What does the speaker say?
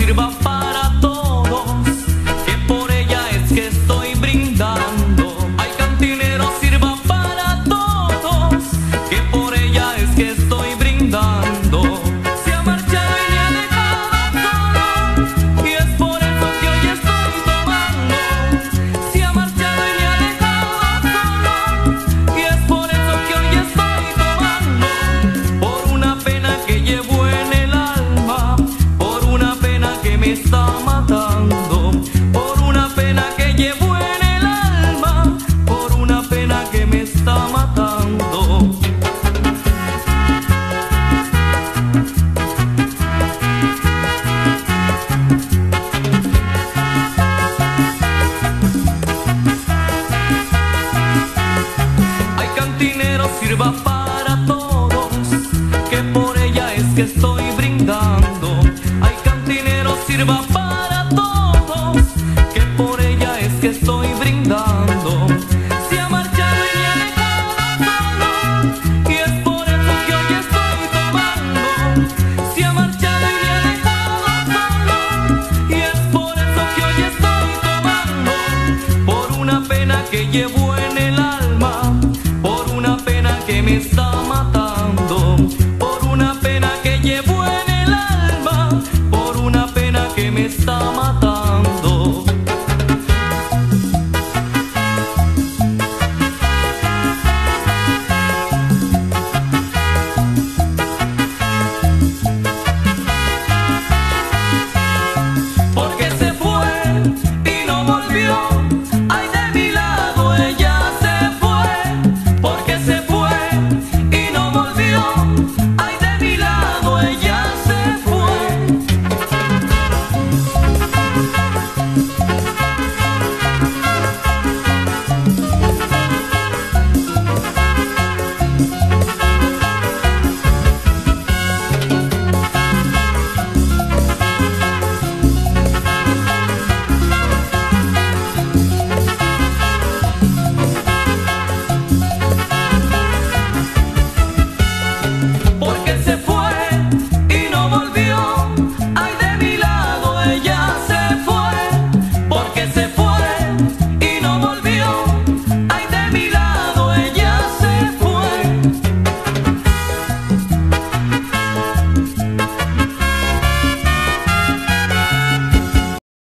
sirva para todos, que por ella es que estoy brindando. Ay, cantinero, sirva para todos, que por ella es que estoy brindando. Se ha marchado y me ha dejado solo, y es por eso que hoy estoy tomando. Se ha marchado y me ha dejado solo, y es por eso que hoy estoy tomando. Por una pena que llevo en el alma, por una pena que me está matando, por una pena que llevo en el alma, por una pena que me está matando. Ay, cantinero, sirva para todos, que por ella es que estoy brindando. Ay, cantinero, sirva para todos, que por ella es que estoy brindando. Se ha marchado y me ha dejado solo, y es por eso que hoy estoy tomando. Se ha marchado y me ha dejado solo, y es por eso que hoy estoy tomando. Por una pena que llevo